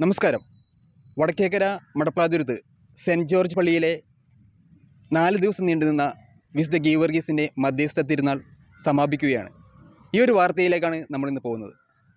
നമസ്കാരം. Vadakkekara Madaplathuruthu cent George പള്ളിയിലെ 4 ദിവസം നീണ്ടുനിന്ന വിശുദ്ധ ഗീവർഗീസിൻ്റെ മധ്യസ്ഥ തിരുനാൾ സമാപിക്കുകയാണ്. ഈ ഒരു വാർത്തയിലേക്കാണ് നമ്മളിന്ന് പോകുന്നത്.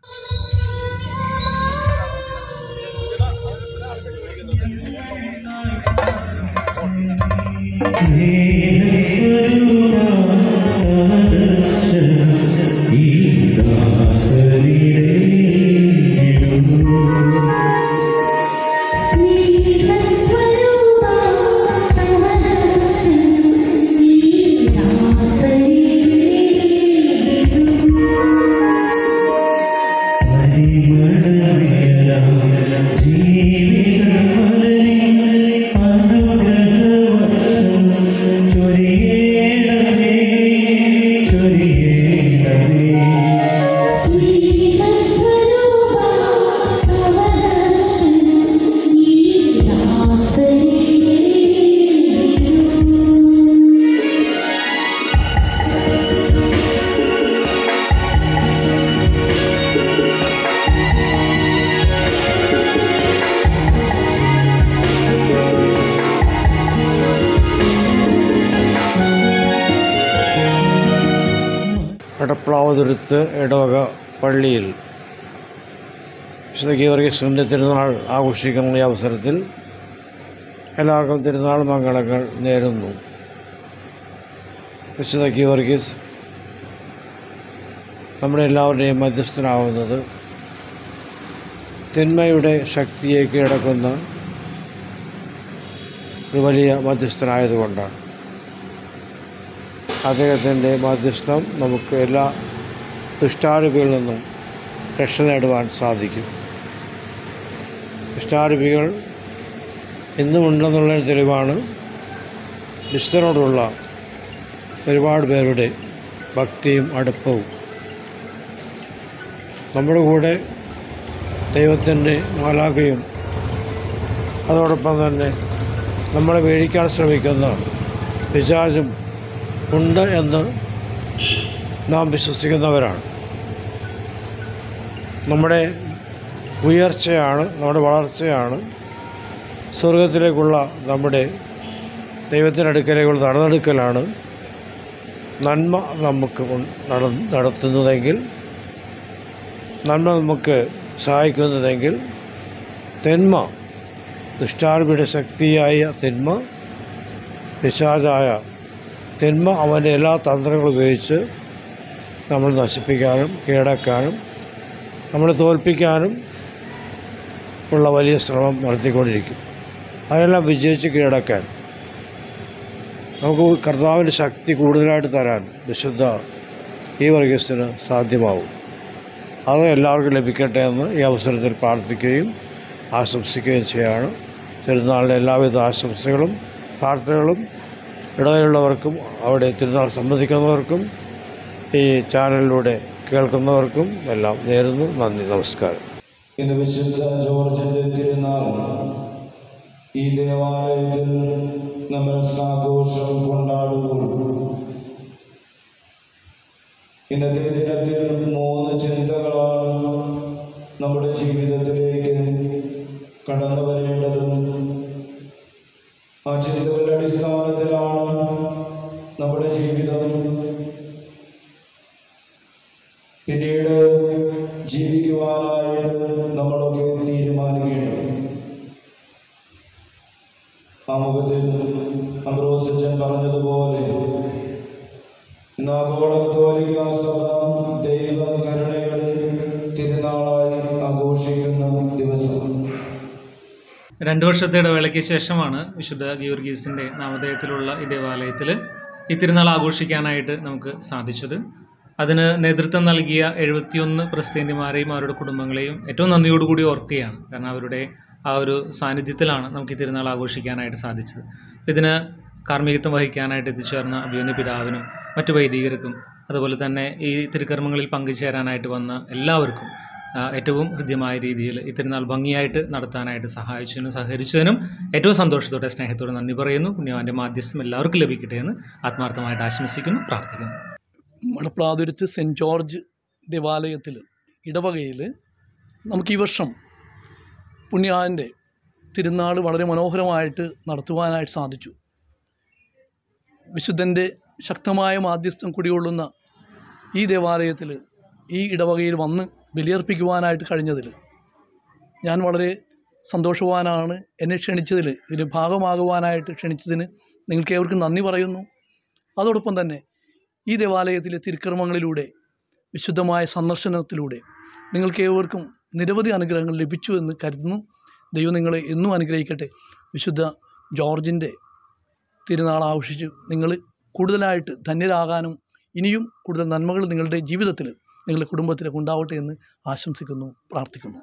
മടപ്ലാതുരുത്ത് ഇടവക പള്ളിയിൽ വിശുദ്ധ ഗീവർഗീസിൻ്റെ തിരുനാൾ ആഘോഷിക്കുന്ന ഈ അവസരത്തിൽ എല്ലാവർക്കും തിരുനാൾ മംഗളങ്ങൾ നേരുന്നു. വിശുദ്ധ ഗീവർഗീസ് നമ്മുടെ എല്ലാവരുടെയും മധ്യസ്ഥനാവുന്നത് തിന്മയുടെ ശക്തിയെ കീഴടക്കുന്ന ഒരു വലിയ മധ്യസ്ഥനായതുകൊണ്ടാണ്. അദ്ദേഹത്തിൻ്റെ മധ്യസ്ഥം നമുക്ക് എല്ലാ ദുഷ്ടാരൂപികളിൽ നിന്നും രക്ഷ നേടുവാൻ സാധിക്കും. ദുഷ്ടാരൂപികൾ ഇന്നുമുണ്ടെന്നുള്ളൊരു തെളിവാണ് വിശുദ്ധനോടുള്ള ഒരുപാട് പേരുടെ ഭക്തിയും അടുപ്പവും. നമ്മുടെ കൂടെ ദൈവത്തിൻ്റെ മാലാഖയും അതോടൊപ്പം തന്നെ നമ്മളെ വീഴിക്കാൻ ശ്രമിക്കുന്ന പിശാചും ഉണ്ട് എന്ന് നാം വിശ്വസിക്കുന്നവരാണ്. നമ്മുടെ ഉയർച്ചയാണ്, നമ്മുടെ വളർച്ചയാണ്, സ്വർഗത്തിലേക്കുള്ള നമ്മുടെ ദൈവത്തിൻ്റെ അടുക്കലേക്കുള്ള നടന്നെടുക്കലാണ് നന്മ നമുക്ക് നടത്തുന്നതെങ്കിൽ, നന്മ നമുക്ക് സഹായിക്കുന്നതെങ്കിൽ, തിന്മ ദുഷ്ടാരൂപിയുടെ ശക്തിയായ തിന്മ, പിശാചായ തിന്മ അവൻ്റെ എല്ലാ തന്ത്രങ്ങളും ഉപയോഗിച്ച് നമ്മൾ നശിപ്പിക്കാനും കീഴടക്കാനും നമ്മളെ തോൽപ്പിക്കാനും ഉള്ള വലിയ ശ്രമം നടത്തിക്കൊണ്ടിരിക്കും. അതിനെല്ലാം വിജയിച്ച് കീഴടക്കാൻ നമുക്ക് കർത്താവിൻ്റെ ശക്തി കൂടുതലായിട്ട് തരാൻ വിശുദ്ധ ഗീവർഗീസിന് സാധ്യമാവും. അത് എല്ലാവർക്കും ലഭിക്കട്ടെ എന്ന് ഈ അവസരത്തിൽ പ്രാർത്ഥിക്കുകയും ആശംസിക്കുകയും ചെയ്യാണ്. തിരുനാളിൻ്റെ എല്ലാവിധ ആശംസകളും പ്രാർത്ഥനകളും ഇടയിലുള്ളവർക്കും അവിടെ തിരുനാൾ സംബന്ധിക്കുന്നവർക്കും ഈ ചാനലിലൂടെ കേൾക്കുന്നവർക്കും എല്ലാം നേരുന്നു. നന്ദി, നമസ്കാരം. ഇന്ന് വിശുദ്ധ ജോർജിന്റെ തിരുനാൾ ഈ ദേവാലയത്തിൽ നമ്മൾ ആഘോഷം കൊണ്ടാടുമ്പോൾ ഇന്നത്തെ ദിനത്തിൽ 3 ചിന്തകളാണ് നമ്മുടെ ജീവിതത്തിലേക്ക് കടന്നു വരേണ്ടതും. ആ ചിന്തകളുടെ അടിസ്ഥാനത്തിലാണ് നമ്മുടെ ജീവിതം പിന്നീട് ജീവിക്കുവാനായിട്ട് നമ്മളൊക്കെ തീരുമാനിക്കേണ്ടത്. ആമുഖത്തിൽ അംബ്രോസച്ചൻ പറഞ്ഞതുപോലെ ഇന്ന് ആഗോള കത്തോലിക്കാ സഭ ദൈവ കരുണയുടെ തിരുനാളായി ആഘോഷിക്കുന്ന ദിവസം. 2 വർഷത്തെ ഇടവേളയ്ക്ക് ശേഷമാണ് വിശുദ്ധ ഗീവർഗീസിൻ്റെ നാമധേയത്തിലുള്ള ഈ ദേവാലയത്തിൽ ഈ തിരുനാൾ ആഘോഷിക്കാനായിട്ട് നമുക്ക് സാധിച്ചത്. അതിന് നേതൃത്വം നൽകിയ 71 പ്രസിദ്ധന്മാരെയും അവരുടെ കുടുംബങ്ങളെയും ഏറ്റവും നന്ദിയോടുകൂടി ഓർക്കുകയാണ്. കാരണം അവരുടെ ആ ഒരു സാന്നിധ്യത്തിലാണ് നമുക്ക് ഈ തിരുനാൾ ആഘോഷിക്കാനായിട്ട് സാധിച്ചത്. ഇതിന് കാർമ്മികത്വം വഹിക്കാനായിട്ട് എത്തിച്ചേർന്ന അഭിമന്യ പിതാവിനും മറ്റു വൈദികർക്കും അതുപോലെ തന്നെ ഈ തിരുക്കർമ്മങ്ങളിൽ പങ്കുചേരാനായിട്ട് വന്ന എല്ലാവർക്കും ഏറ്റവും ഹൃദ്യമായ രീതിയിൽ ഈ തിരുനാൾ ഭംഗിയായിട്ട് നടത്താനായിട്ട് സഹായിച്ചതിനും സഹകരിച്ചതിനും ഏറ്റവും സന്തോഷത്തോടെ സ്നേഹത്തോടെ നന്ദി പറയുന്നു. പുണ്യവാൻ്റെ മാധ്യസ്ഥം എല്ലാവർക്കും ലഭിക്കട്ടെ എന്ന് ആത്മാർത്ഥമായിട്ട് ആശംസിക്കുന്നു, പ്രാർത്ഥിക്കുന്നു. മടപ്ലാതുരുത്ത് സെൻറ്റ് ജോർജ് ദേവാലയത്തിൽ ഇടവകയിൽ നമുക്ക് ഈ വർഷം പുണ്യാളൻ്റെ തിരുനാൾ വളരെ മനോഹരമായിട്ട് നടത്തുവാനായിട്ട് സാധിച്ചു. വിശുദ്ധൻ്റെ ശക്തമായ മാധ്യസ്ഥം കുടികൊള്ളുന്ന ഈ ദേവാലയത്തിൽ, ഈ ഇടവകയിൽ വന്ന് ബലിയർപ്പിക്കുവാനായിട്ട് കഴിഞ്ഞതിൽ ഞാൻ വളരെ സന്തോഷവാനാണ്. എന്നെ ക്ഷണിച്ചതിൽ, ഇതിന് ഭാഗമാകുവാനായിട്ട് ക്ഷണിച്ചതിന് നിങ്ങൾക്കേവർക്കും നന്ദി പറയുന്നു. അതോടൊപ്പം തന്നെ ഈ ദേവാലയത്തിലെ തിരുക്കർമ്മങ്ങളിലൂടെ, വിശുദ്ധമായ സന്ദർശനത്തിലൂടെ നിങ്ങൾക്കേവർക്കും നിരവധി അനുഗ്രഹങ്ങൾ ലഭിച്ചു എന്ന് കരുതുന്നു. ദൈവം നിങ്ങളെ എന്നും അനുഗ്രഹിക്കട്ടെ. വിശുദ്ധ ജോർജിൻ്റെ തിരുനാൾ ആഘോഷിച്ച് നിങ്ങൾ കൂടുതലായിട്ട് ധന്യരാകാനും ഇനിയും കൂടുതൽ നന്മകൾ നിങ്ങളുടെ ജീവിതത്തിൽ, നിങ്ങളുടെ കുടുംബത്തിലൊക്കെ ഉണ്ടാവട്ടെ എന്ന് ആശംസിക്കുന്നു, പ്രാർത്ഥിക്കുന്നു.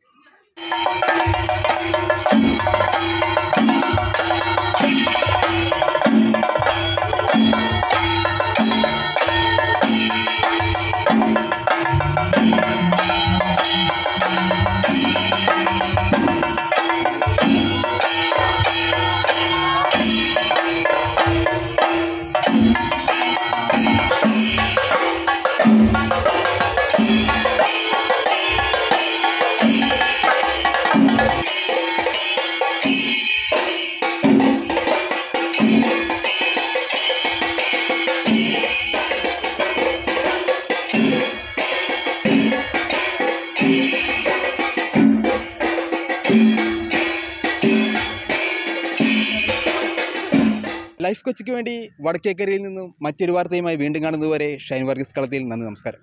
ലൈഫ് കൊച്ചിക്ക് വേണ്ടി വടക്കേക്കരയിൽ നിന്നും മറ്റൊരു വാർത്തയുമായി വീണ്ടും കാണുന്നതുവരെ ഷൈൻ വർഗീസ് കളത്തിൽ. നന്ദി, നമസ്കാരം.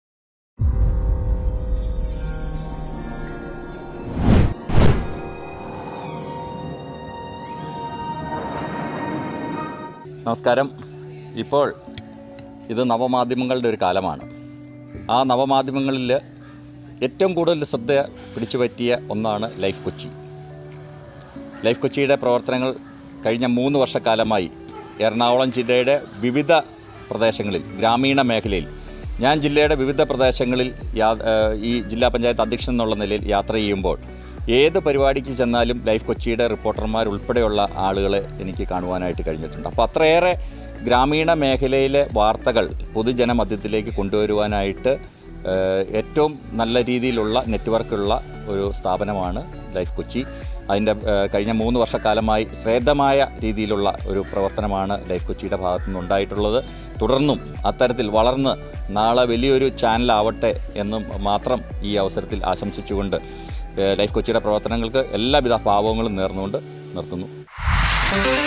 നമസ്കാരം. ഇപ്പോൾ ഇത് നവമാധ്യമങ്ങളുടെ ഒരു കാലമാണ്. ആ നവമാധ്യമങ്ങളിൽ ഏറ്റവും കൂടുതൽ ശ്രദ്ധ പിടിച്ചു പറ്റിയ ഒന്നാണ് ലൈഫ് കൊച്ചി. ലൈഫ് കൊച്ചിയുടെ പ്രവർത്തനങ്ങൾ കഴിഞ്ഞ 3 വർഷക്കാലമായി എറണാകുളം ജില്ലയുടെ വിവിധ പ്രദേശങ്ങളിൽ, ഗ്രാമീണ മേഖലയിൽ, ഞാൻ ജില്ലയുടെ വിവിധ പ്രദേശങ്ങളിൽ ഈ ജില്ലാ പഞ്ചായത്ത് അധ്യക്ഷൻ എന്നുള്ള നിലയിൽ യാത്ര ചെയ്യുമ്പോൾ ഏത് പരിപാടിക്ക് ചെന്നാലും ലൈഫ് കൊച്ചിയുടെ റിപ്പോർട്ടർമാരുൾപ്പെടെയുള്ള ആളുകളെ എനിക്ക് കാണുവാനായിട്ട് കഴിഞ്ഞിട്ടുണ്ട്. അപ്പോൾ അത്രയേറെ ഗ്രാമീണ മേഖലയിലെ വാർത്തകൾ പൊതുജനമധ്യത്തിലേക്ക് കൊണ്ടുവരുവാനായിട്ട് ഏറ്റവും നല്ല രീതിയിലുള്ള നെറ്റ്വർക്കുള്ള ഒരു സ്ഥാപനമാണ് ലൈഫ് കൊച്ചി. അതിൻ്റെ കഴിഞ്ഞ 3 വർഷക്കാലമായി ശ്രേദ്ധമായ രീതിയിലുള്ള ഒരു പ്രവർത്തനമാണ് ലൈഫ് കൊച്ചിയുടെ ഭാഗത്തു നിന്നുണ്ടായിട്ടുള്ളത്. തുടർന്നും അത്തരത്തിൽ വളർന്ന് നാളെ വലിയൊരു ചാനലാവട്ടെ എന്ന് മാത്രം ഈ അവസരത്തിൽ ആശംസിച്ചുകൊണ്ട് ലൈഫ് കൊച്ചിയുടെ പ്രവർത്തനങ്ങൾക്ക് എല്ലാവിധ ഭാവങ്ങളും നേർന്നുകൊണ്ട് നിർത്തുന്നു.